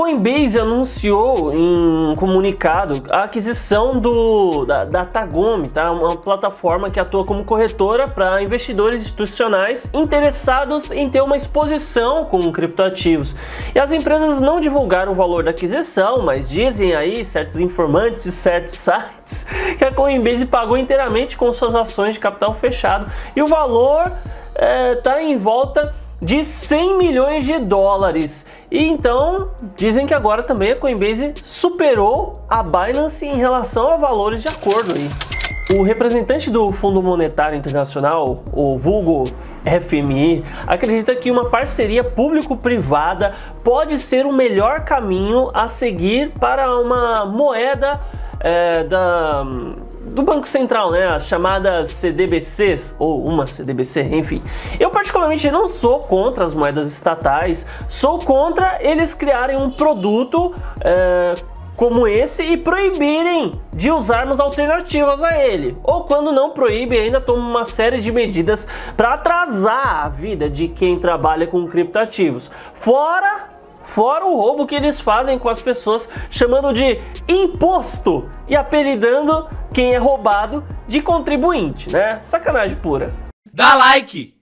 Coinbase anunciou em um comunicado a aquisição da Tagome, tá? Uma plataforma que atua como corretora para investidores institucionais interessados em ter uma exposição com criptoativos. E as empresas não divulgaram o valor da aquisição, mas dizem aí certos informantes de certos sites que a Coinbase pagou inteiramente com suas ações de capital fechado e o valor está em volta de 100 milhões de dólares. E então dizem que agora também a Coinbase superou a Binance em relação a valores de acordo aí. O representante do Fundo Monetário Internacional, o vulgo FMI, acredita que uma parceria público-privada pode ser o melhor caminho a seguir para uma moeda do Banco Central, né? As chamadas CDBCs, ou uma CDBC, enfim. Eu particularmente não sou contra as moedas estatais, sou contra eles criarem um produto como esse e proibirem de usarmos alternativas a ele. Ou quando não proíbe, ainda toma uma série de medidas para atrasar a vida de quem trabalha com criptoativos. Fora o roubo que eles fazem com as pessoas, chamando de imposto e apelidando quem é roubado de contribuinte, né? Sacanagem pura. Dá like!